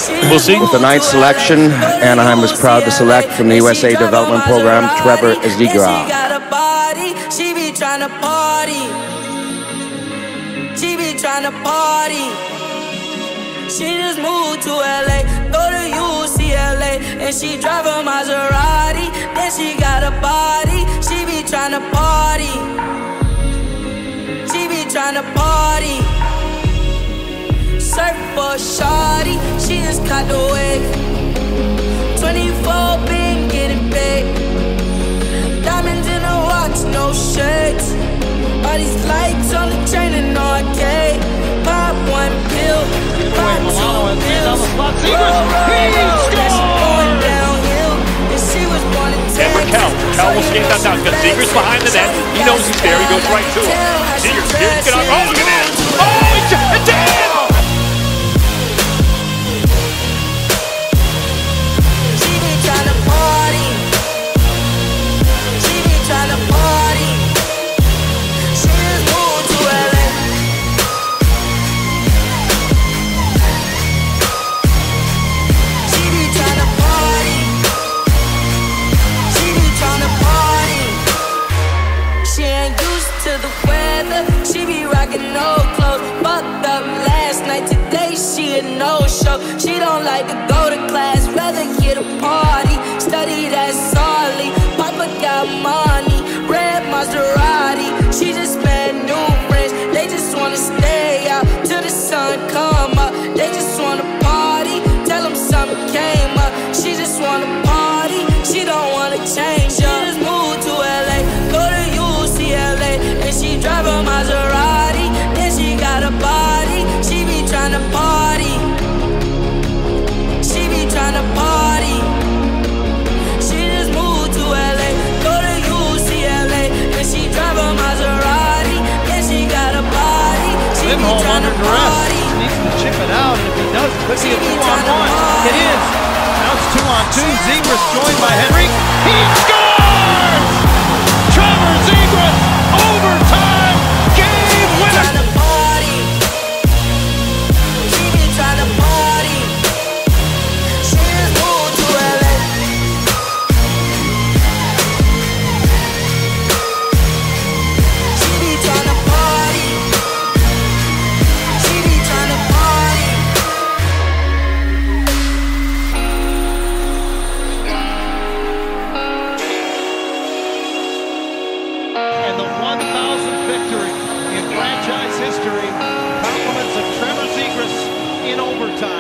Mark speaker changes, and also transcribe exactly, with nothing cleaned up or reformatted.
Speaker 1: We'll see.
Speaker 2: With the ninth selection, Anaheim was proud to select from the U S A Development Program, Trevor Zegras.
Speaker 3: She be trying to party. She be trying to party. She just moved to L A, go to U C L A, and she drive a Maserati. Then she got a body. She be trying to party. She be trying to party. Surf for shawty, she just caught the wave. twenty-four been getting paid. Diamonds in the watch, no shirts. All these lights on the chain and arcade. Pop one pill, pop two pills. Roll, roll, roll, that's going downhill. And she was born in Texas.
Speaker 1: And for Cal, Cal will skate that down because Zegras behind the net. He knows he's there. He goes right to him. Zegras, here you get on. Oh, look at that. Oh, it's dead.
Speaker 3: She be rockin' no clothes, fucked up last night. Today she a no-show. She don't like to go to class, rather hit a party. Study that solely. Papa got money, red Maserati. She just met new friends. They just wanna stay out till the sun come up. They just wanna party. Tell them something came up. She just wanna party. She don't wanna change up. She just moved to L A, go to U C L A, and she drive a Maserati. Then she got a body. She be tryna party. She be tryna party. She just moved to L A, go to U C L A, and she drive a Maserati. Then she got a body. She be tryna party.
Speaker 4: Needs to chip it out, and if he does, it could be a two-on-one. It is. Now it's two-on-two. Zegras joined by Henry. He scores! Trevor Zegras, overtime, game winner!
Speaker 3: She be tryna party. She just moved to L A. She be tryna party. She be tryna party.
Speaker 4: And the one thousandth victory in franchise history, compliments of Trevor Zegras in overtime.